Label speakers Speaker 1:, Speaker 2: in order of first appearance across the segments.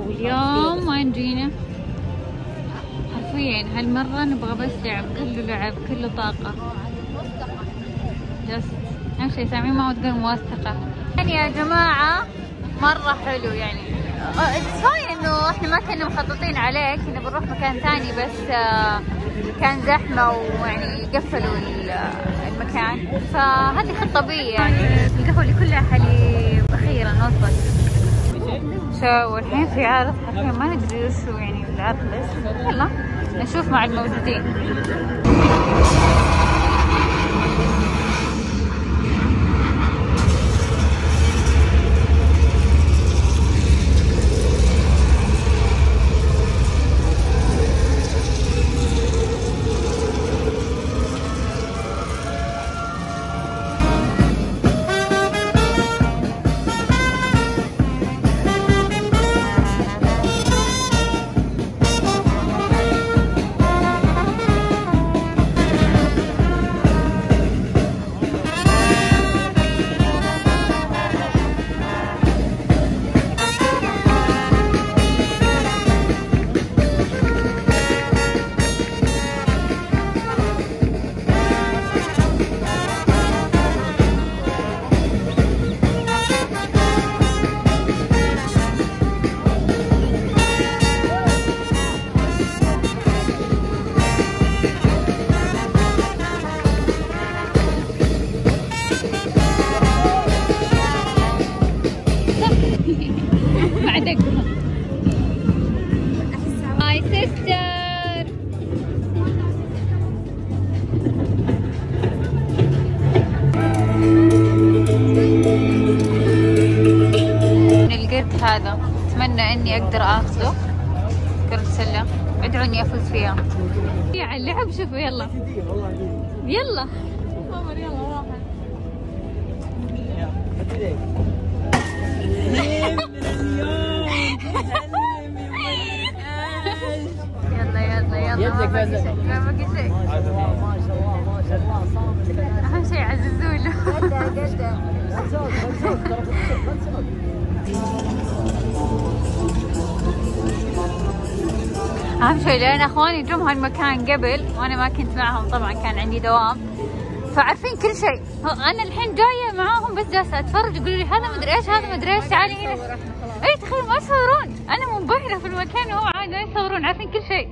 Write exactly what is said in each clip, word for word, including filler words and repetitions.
Speaker 1: واليوم ما نجينا حرفيا، هالمرة نبغى بس لعب، كله لعب كله طاقة. جست أهم شي سامعين ماما تقول موثقة. يعني يا جماعة مرة حلو يعني. اتس انه احنا ما كنا مخططين عليه، كنا بنروح مكان ثاني بس كان زحمة ويعني قفلوا المكان، فهذه خطة بي يعني. القهوة اللي كلها حليب أخيرا وصلت. شو الحين في عرض حرفيا ما ندري وشو يعني العرض، بس يلا نشوف مع الموجودين. My sister. القرد هذا اتمنى اني اقدر اخذه، كرة سلة، ادعوا اني افوز فيها. يا على اللعب شوفوا، يلا يلا عمر يلا واحد. يلا يلا يلا ما باقي شيء، ما باقي شيء. ما شاء الله ما شاء الله صامت. اهم شيء عززوا له. قدها قدها. خلصوك خلصوك خلصوك. اهم شيء لان اخواني جم هالمكان قبل وانا ما كنت معهم، طبعا كان عندي دوام، فعارفين كل شيء. انا الحين جايه معاهم بس جالسه اتفرج، يقولوا لي هذا مدري ايش هذا مدري ايش، تعالي هنا. اي تخيل ما يصورون، انا منبهره في المكان وهم عادي ما يصورون، عارفين كل شيء.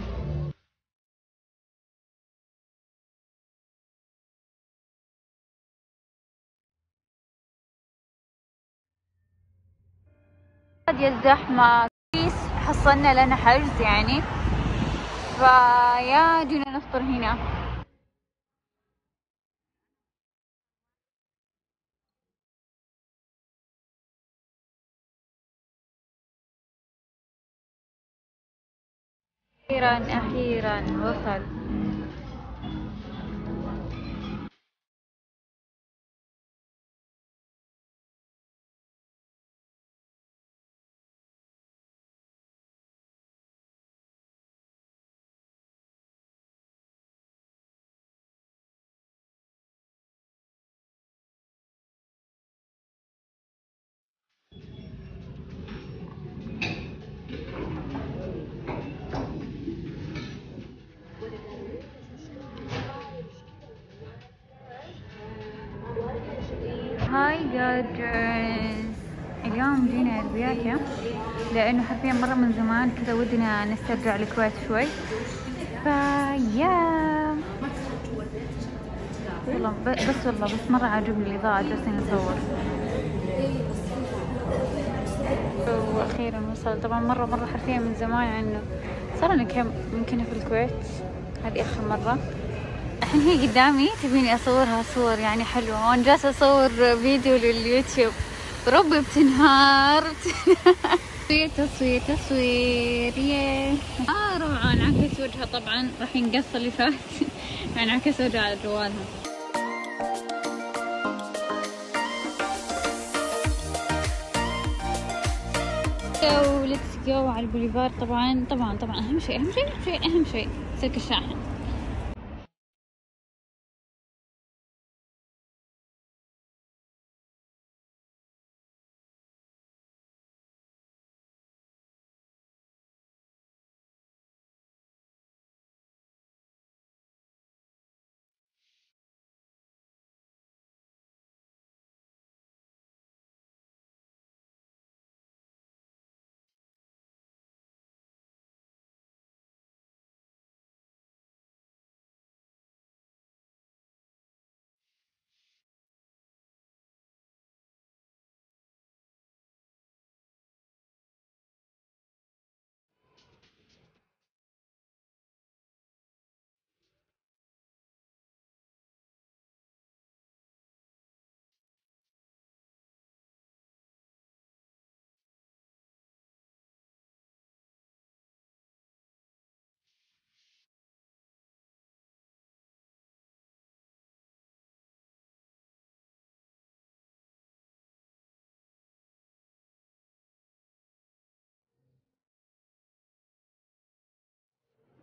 Speaker 1: هذه الزحمه كيس حصلنا لنا حجز يعني، فيا جينا نفطر هنا. أخيرا أخيرا وصل. هاي جادرز، اليوم جينا ربياكة لأنه حرفيا مرة من زمان كذا ودنا نسترجع الكويت شوي، فيا والله بس والله بس مرة عاجبني الإضاءة، جالسين نصور. وأخيرا وصل. طبعا مرة مرة حرفيا من زمان عنه، صار لنا كم يمكن في الكويت، هذه آخر مرة. الحين هي قدامي تبيني أصورها صور يعني حلوة، وأنا جالسة أصور فيديو لليوتيوب، بربي بتنهار. تصوير تصوير تصوير ياه. آه روعة، انعكس وجهها طبعا، راح ينقص اللي فات. انعكس وجهها على جوالها. جو ليتس جو على البوليفار. طبعا طبعا طبعا أهم شيء أهم شيء أهم شيء أهم شيء سلك الشاحن.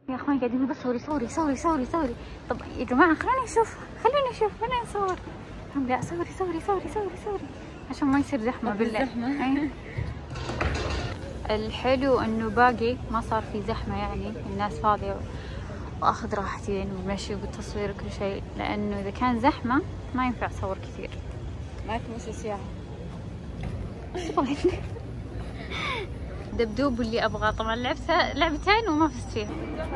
Speaker 1: يا اخوان قاعدين بس صوري صوري صوري صوري صوري. طب يا جماعة خلوني اشوف خلوني اشوف خلوني اصور. لا صوري صوري صوري صوري صوري عشان ما يصير زحمة بالله. أي. الحلو انه باقي ما صار في زحمة، يعني الناس فاضية واخذ راحتي يعني بالمشي وبالتصوير وكل شيء، لانه اذا كان زحمة ما ينفع اصور كثير.
Speaker 2: ما تمشي سياحة.
Speaker 1: دبدوب اللي ابغاه. طبعا لعبت لعبتين وما فزت فيها.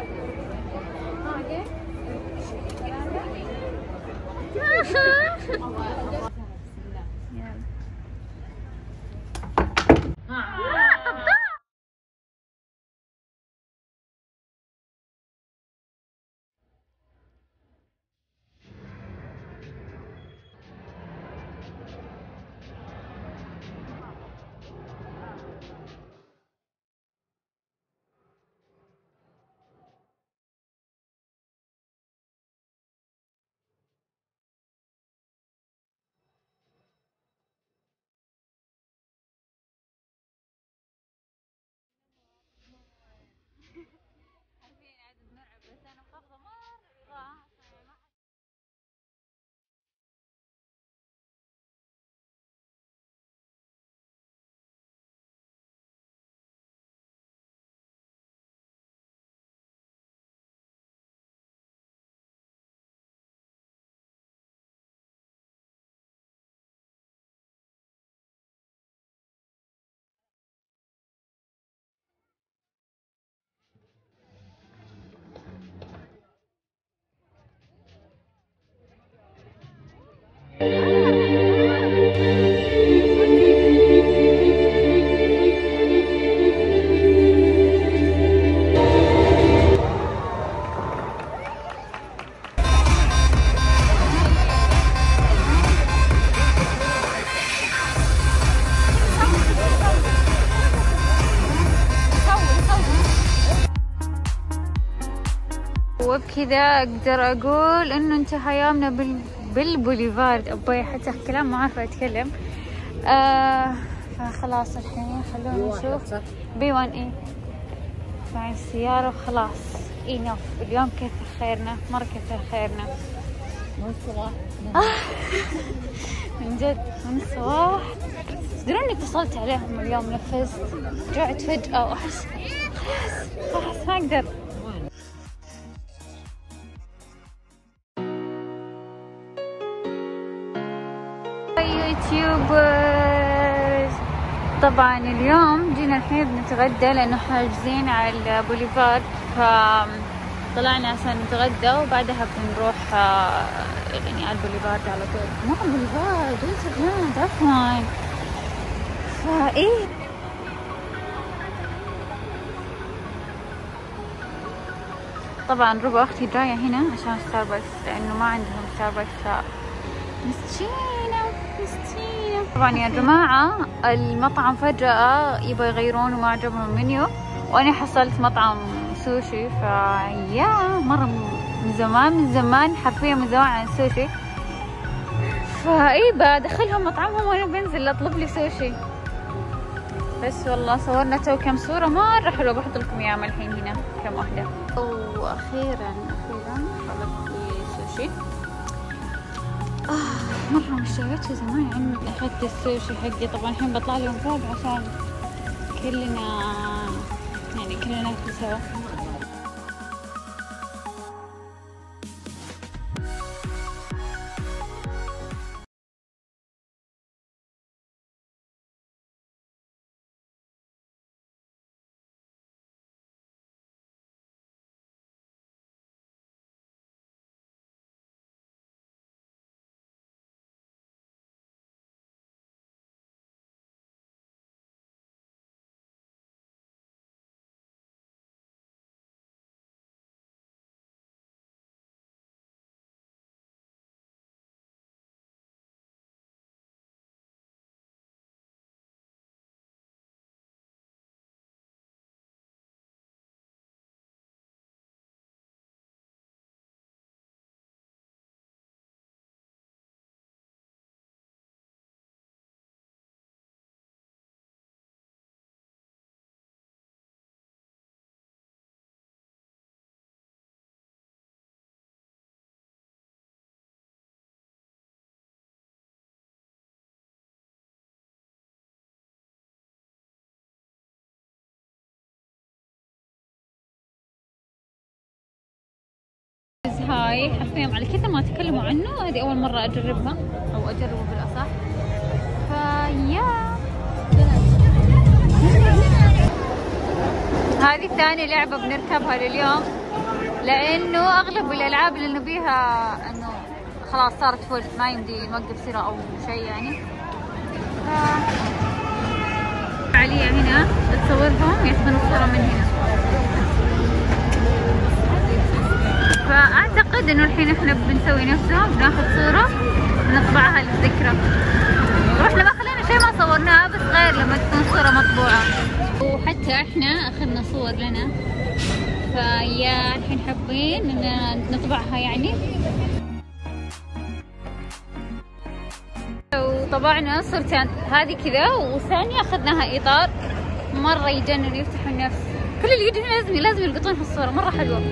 Speaker 1: وبكذا اقدر اقول انه انتهى يومنا بال... بالبوليفارد. ابوي حتى كلام ما عارفه اتكلم. آه فخلاص الحين خلونا نشوف بي وان اي مع السيارة وخلاص. انف اليوم كثر خيرنا، مرة كثر خيرنا
Speaker 2: من الصباح.
Speaker 1: من جد من الصباح. تدرون اني اتصلت عليهم اليوم نفذت، رجعت فجأة واحس خلاص خلاص ما اقدر. يوتيوبرز طبعا اليوم جينا الحين بنتغدى لانه حاجزين على البوليفارد، فطلعنا عشان نتغدى وبعدها بنروح يعني على البوليفارد على طول. مو على البوليفارد انترنت عفوا. فايه طبعا ربع اختي جايه هنا عشان ستاربكس لانه ما عندهم ستاربكس. مسكينة مسكينة. طبعا يا جماعة المطعم فجأة يبغى يغيرون وما عجبهم المنيو، وأنا حصلت مطعم سوشي فيا مرة من زمان من زمان حرفيا من زمان عن السوشي، فاي بدخلهم مطعمهم وأنا بنزل أطلب لي سوشي. بس والله صورنا تو كم صورة مرة حلوة، بحط لكم إياهم الحين هنا كم واحدة. وأخيرا أخيرا طلبت لي سوشي. آه مرة مشتاقته زمان عند أخذت السوشي حقي. طبعا الحين بطلع لهم فوق عشان كلنا يعني كلنا ناكل سوا. هاي حرفيا على كثر ما تكلموا عنه هذه أول مرة أجربها أو أجربه بالأصح. فيا هذه ثاني لعبة بنركبها لليوم، لأنه أغلب الألعاب اللي نبيها إنه خلاص صارت فل، ما يمدي نوقف سيرة أو شيء يعني. ف... عليا هنا تصورهم ياخذون الصورة من هنا. فأعتقد إنه الحين إحنا بنسوي نفسه، بناخذ صورة ونطبعها للذكرى. رحنا ما خلينا شيء ما صورناه، بس غير لما تكون صورة مطبوعة. وحتى إحنا أخذنا صور لنا، فيا الحين حابين إن نطبعها يعني. وطبعنا صورتين، هذه كذا والثانية أخذناها إطار. مرة يجنن يفتح النفس، كل اللي يجي لازم لازم يلقطون في الصورة، مرة حلوة.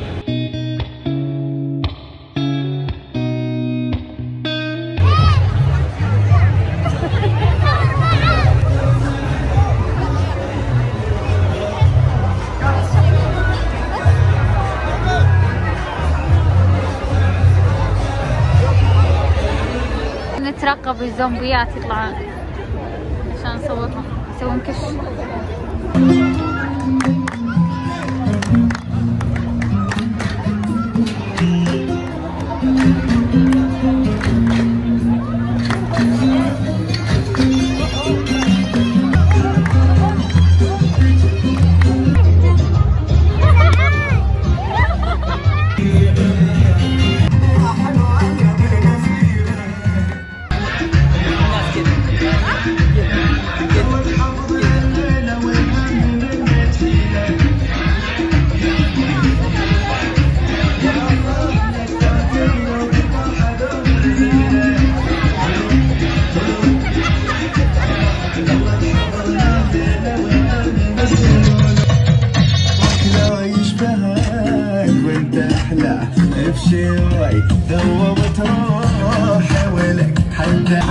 Speaker 1: نترقب الزومبيات يطلعون عشان نصورهم، نسوي كش.
Speaker 3: بشوي ذوبت روحي ولك حل.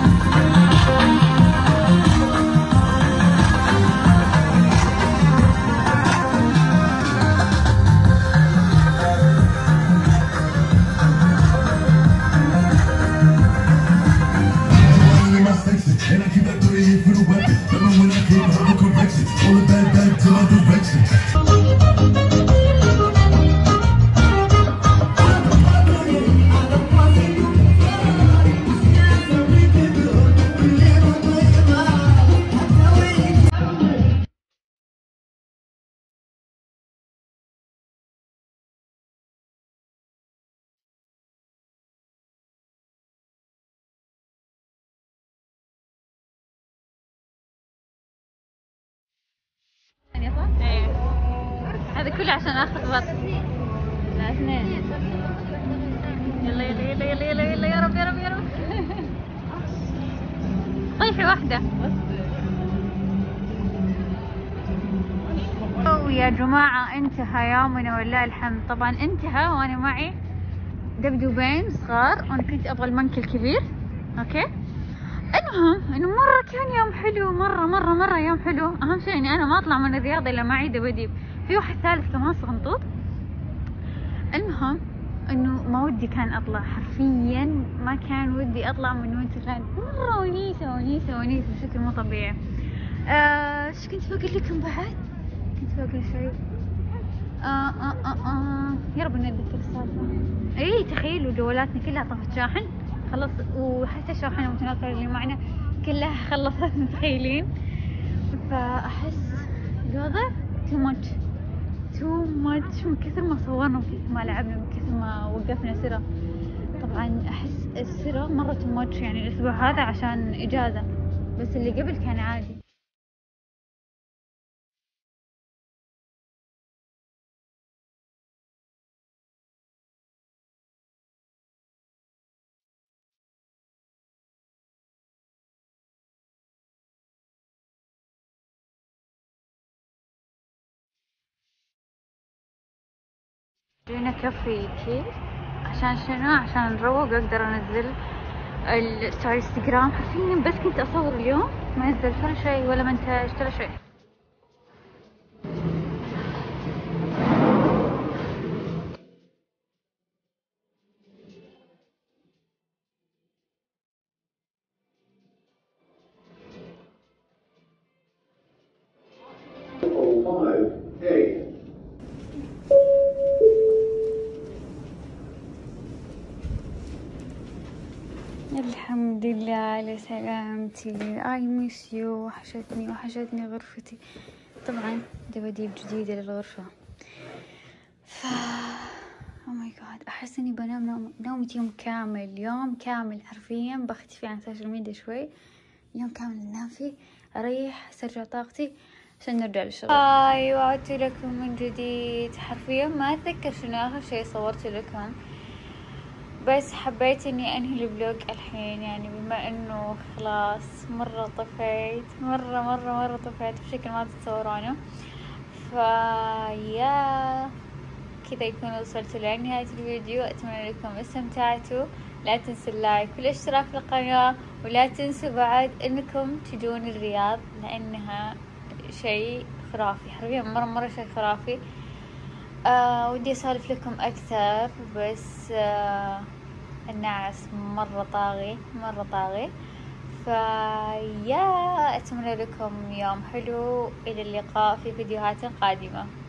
Speaker 1: هذا كله عشان اخذ بط. لا اثنين. يلا يلا يلا يلا يلا يلا يا رب يا رب يا رب. طيحي واحدة. ويا جماعة انتهى يومنا ولله الحمد. طبعا انتهى وانا معي دبدوبين صغار وانا كنت ابغى المنك الكبير. اوكي. المهم انه مرة كان يوم حلو، مرة مرة مرة يوم حلو. اهم شيء اني انا ما اطلع من الرياضة الا معي دباديب. في واحد ثالث كمان صغنطوط. المهم انه ما ودي كان اطلع، حرفيا ما كان ودي اطلع من وانت، كان مرة ونيسة ونيسة ونيسة بشكل مو طبيعي. ايش آه كنت بقول لكم بعد؟ كنت بقول شيء آه آه آه آه. يا رب نتذكر السالفة. اي تخيلوا جوالاتنا كلها طفت شاحن خلص، وحتى الشاحنة المتنقلة اللي معنا كلها خلصت، متخيلين؟ فأحس الوضع تو ماتش تو ماتش من كثر ما صورنا، من كثر ما لعبنا، من كثر ما وقفنا سرة. طبعا أحس السرة مرة تو ماتش يعني الأسبوع هذا عشان إجازة، بس اللي قبل كان عادي. جينا كافي كي عشان شنو؟ عشان نروق واقدر انزل الستوري انستغرام. حرفيا بس كنت اصور اليوم ما نزلت ولا شيء ولا منتجت ولا شيء. الحمد لله على سلامتي. I miss you. وحشتني وحشتني غرفتي. طبعا دباديب جديدة للغرفة. ف oh my god أحس إني بنام نوم... نومة يوم كامل، يوم كامل حرفيا. بختفي عن السوشيال ميديا شوي، يوم كامل أنام فيه، أريح، أسترجع طاقتي عشان نرجع للشغل. هاي وعدت لكم من جديد. حرفيا ما أتذكر شنو آخر شي صورت لكم، بس حبيت إني أنهي الفلوج الحين، يعني بما إنه خلاص مرة طفيت، مرة مرة مرة طفيت بشكل ما تتصورونه. فيا كذا يكون وصلت لنهاية الفيديو. أتمنى لكم استمتعتوا. لا تنسوا اللايك والاشتراك في القناة، ولا تنسوا بعد إنكم تجون الرياض لأنها شيء خرافي، حرفيا مرة مرة شيء خرافي. آه ودي أسولف لكم أكثر، بس آه النعس مرة طاغي مرة طاغي. فيا أتمنى لكم يوم حلو. إلى اللقاء في فيديوهات قادمة.